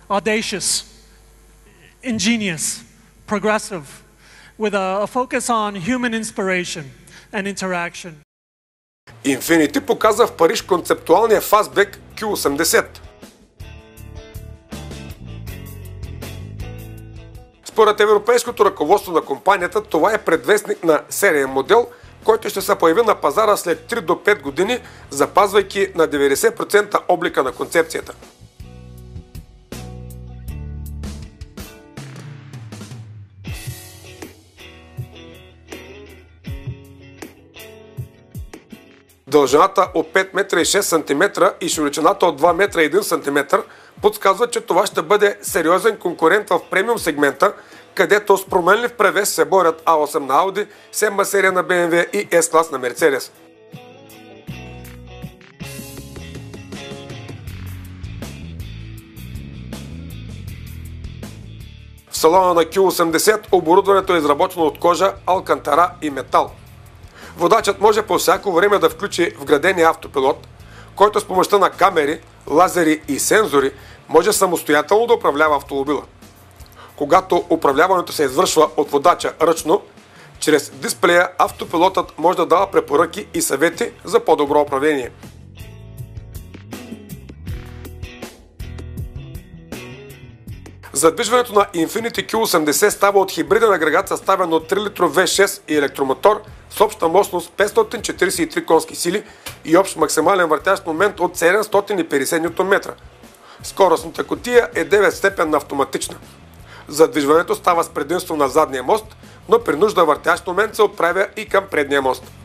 audacious, ingenious, progressive, with a focus on human inspiration and interaction. Infiniti показа в Париж концептуалния фастбек Q80. Според европейското ръководство на компанията, това е предвестник на сериен модел, който ще се появи на пазара след 3 до 5 години, запазвайки на 90% облика на концепцията. Дължината от 5 метра и 6 см и широчината от 2 метра и 1 см подсказват, че това ще бъде сериозен конкурент в премиум сегмента, където с променлив превес се борят A8 на Audi, 7 серия на BMW и S-клас на Mercedes. В салона на Q80 оборудването е изработено от кожа, алкантара и метал. Водачът може по всяко време да включи вградения автопилот, който с помощта на камери, лазери и сензори може самостоятелно да управлява автомобила. Когато управляването се извършва от водача ръчно, чрез дисплея автопилотът може да дава препоръки и съвети за по-добро управление. Задвижването на Infiniti Q80 става от хибриден агрегат, съставен от 3 литров V6 и електромотор с обща мощност 543 конски сили и общ максимален въртящ момент от 750 Нм. Скоростната кутия е 9-степенна автоматична. Задвижването става с предимство на задния мост, но при нужда въртящ момент се отправя и към предния мост.